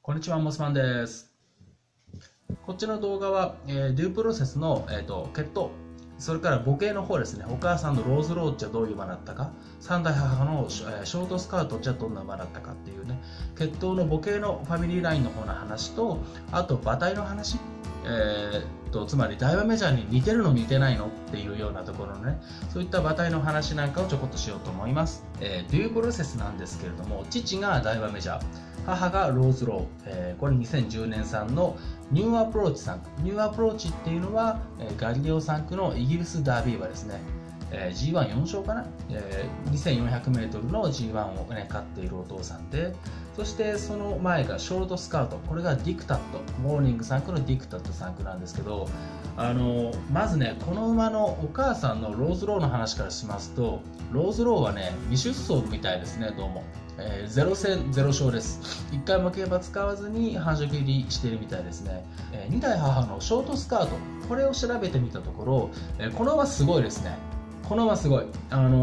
こんにちは、モスマンです。こっちの動画は、デュープロセスの、血統、それから母系の方ですね。お母さんのローズローチはどういう馬だったか、三代母のショートスカートじゃどんな馬だったかっていうね、血統の母系のファミリーラインの方の話と、あと馬体の話、つまりダイワメジャーに似てるの似てないのっていうようなところのね、そういった馬体の話なんかをちょこっとしようと思います。デュープロセスなんですけれども、父がダイワメジャー、母がローズロー、これ2010年産のニューアプローチ産。ニューアプローチっていうのは、ガリレオ産区のイギリスダービー馬ですね。G14 勝かな、2400m の G1 を、ね、勝っているお父さんで、そしてその前がショートスカート、これがディクタット、モーニング産区のディクタット産区なんですけど、まずね、この馬のお母さんのローズローの話からしますと、ローズローはね、未出走みたいですね、どうも。0戦0勝です。1回も競馬使わずに繁殖入りしているみたいですね。2代母のショートスカート、これを調べてみたところ、この馬すごいですね。この馬すごい。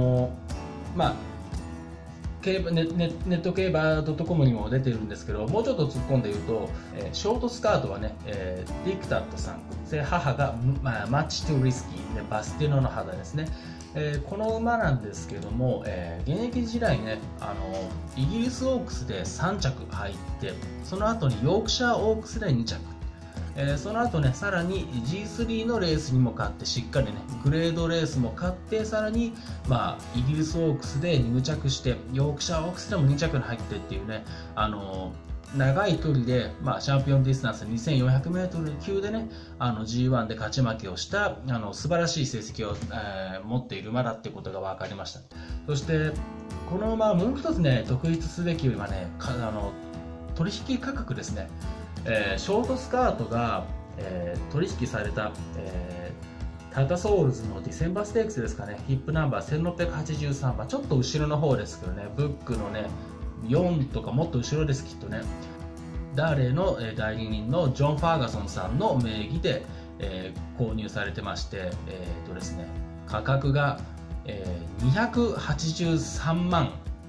競馬ネット競馬 .com にも出てるんですけど、もうちょっと突っ込んで言うと、ショートスカートはね、ディクタットさん、で母が、マッチトゥリスキーでバスティノの肌ですね。この馬なんですけども、現役時代ね、イギリスオークスで3着入って、その後にヨークシャーオークスで2着、その後ね、さらに G3 のレースにも勝って、しっかりね、グレードレースも勝って、さらに、イギリスオークスで2着して、ヨークシャーオークスでも2着に入ってっていうね、長い距離で、チャンピオンディスタンス 2400m 級でね、G1 で勝ち負けをした素晴らしい成績を、持っている馬だってことが分かりました。そしてこの馬もう一つね、特筆すべきはね、取引価格ですね。ショートスカートが、取引された、タタソウルズのディセンバーステークスですかね、ヒップナンバー1683番、ちょっと後ろの方ですけどね、ブックのね4とかもっと後ろです、きっとね。ダーレーの代理人のジョン・ファーガソンさんの名義で、購入されてまして、ですね、価格が、283万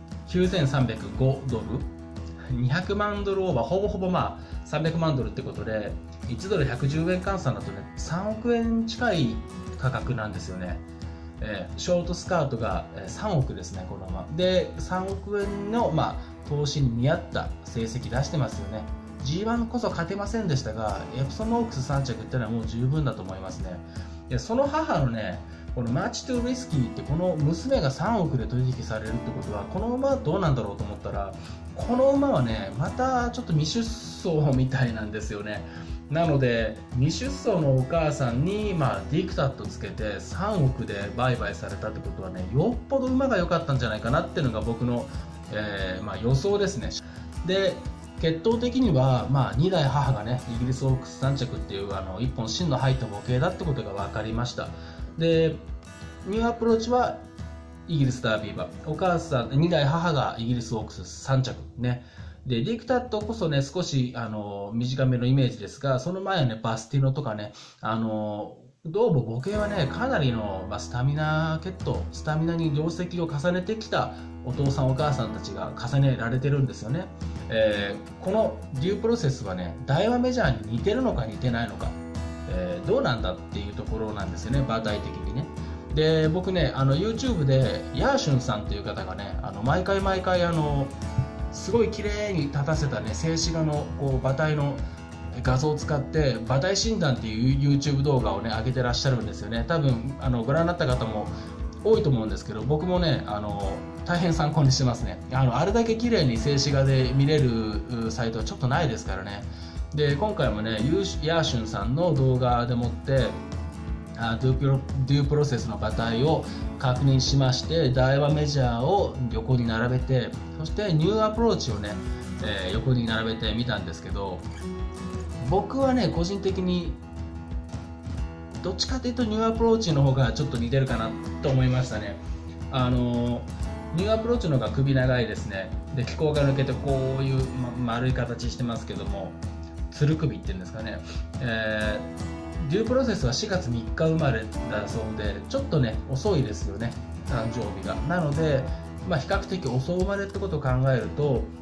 9305ドル、200万ドルオーバー、ほぼほぼ300万ドルってことで、1ドル110円換算だとね、3億円近い価格なんですよね。ショートスカートが3億ですね、この馬で。3億円の、投資に見合った成績出してますよね。 G1 こそ勝てませんでしたが、エプソンオークス3着っていうのはもう十分だと思いますね。でその母のね、このマッチトゥリスキーって、この娘が3億で取引されるってことは、この馬はどうなんだろうと思ったら、この馬はね、またちょっと未出走みたいなんですよね。なので未出走のお母さんに、ディクタットつけて3億で売買されたってことはね、よっぽど馬が良かったんじゃないかなっていうのが僕の、予想ですね。で血統的には、2代母がね、イギリスオークス3着っていう1本芯の入った母系だってことが分かりました。でニューアプローチはイギリスダービー馬、お母さん2代母がイギリスオークス3着ね。でディクタットこそね、少し短めのイメージですが、その前はね、バスティノとかね、どうも母系はね、かなりの、スタミナ血統、スタミナに業績を重ねてきたお父さんお母さんたちが重ねられてるんですよね。このデュープロセスはね、ダイワメジャーに似てるのか似てないのか、どうなんだっていうところなんですよね、馬体的にね。で僕ね、YouTube でヤーシュンさんという方がね、毎回すごい綺麗に立たせたね、静止画の馬体の画像を使って馬体診断っていう YouTube 動画をね上げてらっしゃるんですよね。多分ご覧になった方も多いと思うんですけど、僕もね大変参考にしてますね。あれだけ綺麗に静止画で見れるサイトはちょっとないですからね。で今回もね、ヤーシュンさんの動画でもってデュープロセスの馬体を確認しまして、ダイワメジャーを横に並べて、そしてニューアプローチをね、横に並べてみたんですけど、僕はね個人的にどっちかというとニューアプローチの方がちょっと似てるかなと思いましたね。ニューアプローチの方が首長いですね。で気孔が抜けてこういう、丸い形してますけども、つる首っていうんですかね。デュープロセスは4月3日生まれだそうで、ちょっとね遅いですよね、誕生日が。なので、比較的遅生まれってことを考えると、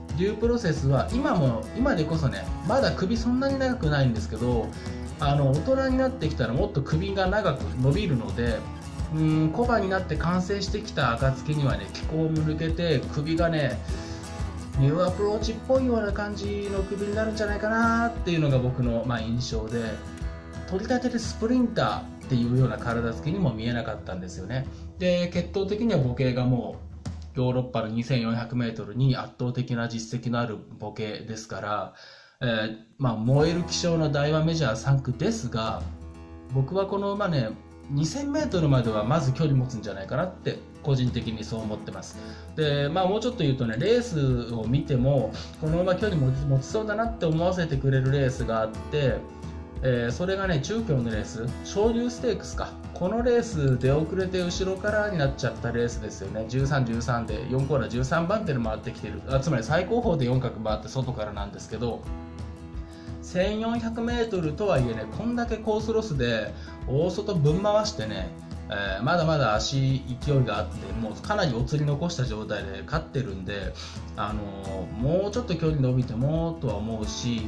デュープロセスは今でこそね、まだ首そんなに長くないんですけど、大人になってきたらもっと首が長く伸びるので、コバになって完成してきた暁にはね、気候も抜けて首がね、ニューアプローチっぽいような感じの首になるんじゃないかなっていうのが僕の印象で、取り立てでスプリンターっていうような体つきにも見えなかったんですよね。で、血統的には母系がもうヨーロッパの 2400m に圧倒的な実績のある母系ですから、燃える気性の大和メジャー3区ですが、僕はこの馬ね、2000m まではまず距離持つんじゃないかなって個人的にそう思ってます。で、もうちょっと言うとね、レースを見てもこの馬距離持ちそうだなって思わせてくれるレースがあって、それがね、中京のレース、昇竜ステークスか。このレース出遅れて後ろからになっちゃったレースですよね。13、13で4コーナー13番手で回ってきてる。つまり最高峰で4角回って外からなんですけど、1400m とはいえね、こんだけコースロスで大外ぶん回してね、まだまだ足勢いがあって、もうかなりお釣り残した状態で勝ってるんで、もうちょっと距離伸びてもとは思うし、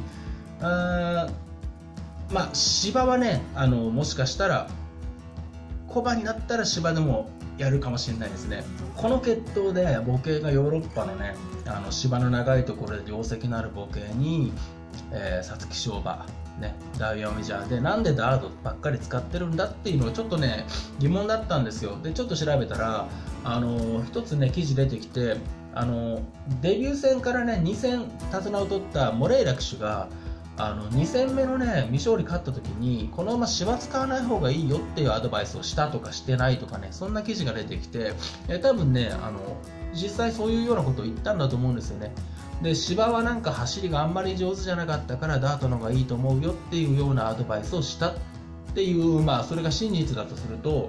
芝はね、もしかしたらコバになったら芝でもやるかもしれないですね。この血統で母系がヨーロッパのね、芝の長いところで業績のある母系に皐月賞馬ね、ダイヤメジャーでなんでダートばっかり使ってるんだっていうのがちょっとね疑問だったんですよ。でちょっと調べたら一つね記事出てきて、デビュー戦からね2戦手綱を取ったモレイラ騎手が2戦目のね未勝利勝った時にこの馬芝使わない方がいいよっていうアドバイスをしたとかしてないとかね、そんな記事が出てきて、多分ね実際そういうようなことを言ったんだと思うんですよね。で芝はなんか走りがあんまり上手じゃなかったからダートの方がいいと思うよっていうようなアドバイスをしたっていう、それが真実だとすると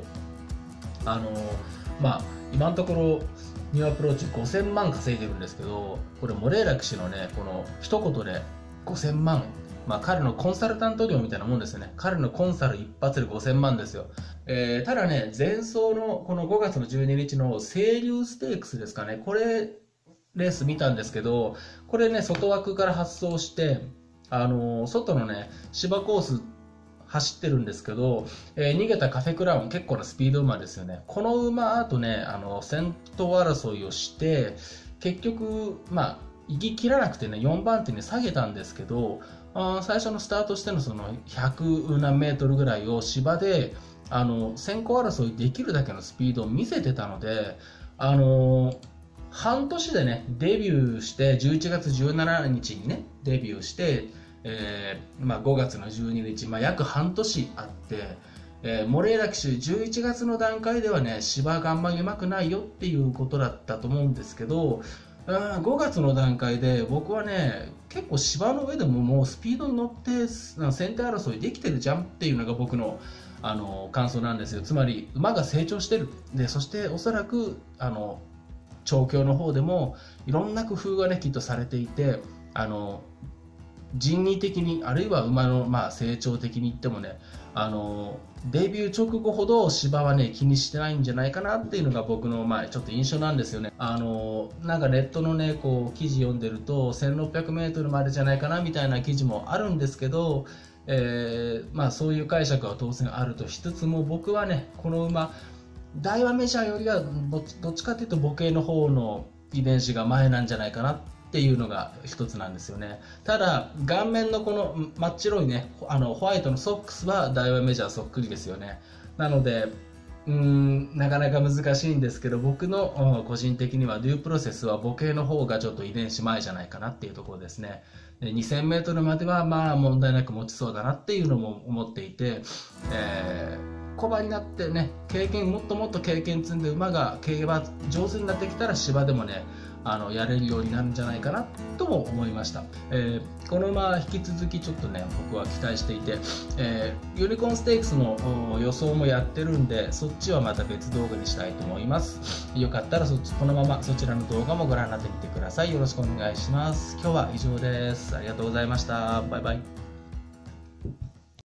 今のところニューアプローチ5000万稼いでるんですけど、これモレーラ騎手のねこの一言で5000万、彼のコンサルタント料みたいなもんですよね。彼のコンサル一発で5000万ですよ。ただね、前走のこの5月の12日の清流ステークスですかね、これレース見たんですけど、これね外枠から発走して外のね芝コース走ってるんですけど、逃げたカフェクラウン結構なスピード馬ですよね。この馬とね先頭争いをして結局行き切らなくてね4番手に下げたんですけど、最初のスタートしてのその100何メートルぐらいを芝で先行争いできるだけのスピードを見せてたので、半年でねデビューして11月17日にねデビューして、5月の12日、約半年あって、モレーラ騎手11月の段階ではね芝があんまりうまくないよっていうことだったと思うんですけど、5月の段階で僕はね結構芝の上でももうスピードに乗って先手争いできてるじゃんっていうのが僕の感想なんですよ。つまり馬が成長してる。でそしておそらく調教の方でもいろんな工夫がねきっとされていて、人為的にあるいは馬の成長的に言ってもねデビュー直後ほど芝はね気にしてないんじゃないかなっていうのが僕のちょっと印象なんですよね。なんかネットのねこう記事読んでると 1600m までじゃないかなみたいな記事もあるんですけど、そういう解釈は当然あるとしつつも、僕はねこの馬大和メジャーよりはどっちかというと母系の方の遺伝子が前なんじゃないかなっていうのが一つなんですよね。ただ顔面のこの真っ白いねホワイトのソックスは大和メジャーそっくりですよね。なのでなかなか難しいんですけど、僕の個人的にはデュープロセスは母系の方がちょっと遺伝子前じゃないかなっていうところですね。で 2000m までは問題なく持ちそうだなっていうのも思っていて、小馬になってねもっともっと経験積んで馬が競馬上手になってきたら芝でもねやれるようになるんじゃないかなとも思いました。この馬引き続きちょっとね僕は期待していて、ユニコーンステークスの予想もやってるんで、そっちはまた別動画にしたいと思います。よかったらこのままそちらの動画もご覧になってみてください。よろしくお願いします。今日は以上です。ありがとうございました。バイバイ。